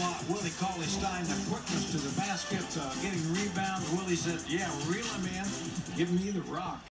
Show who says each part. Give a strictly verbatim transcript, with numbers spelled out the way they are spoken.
Speaker 1: Willie Cauley-Stein, the quickness to the basket, uh, getting rebounds. Willie said, yeah, reel him in. Give me the rock.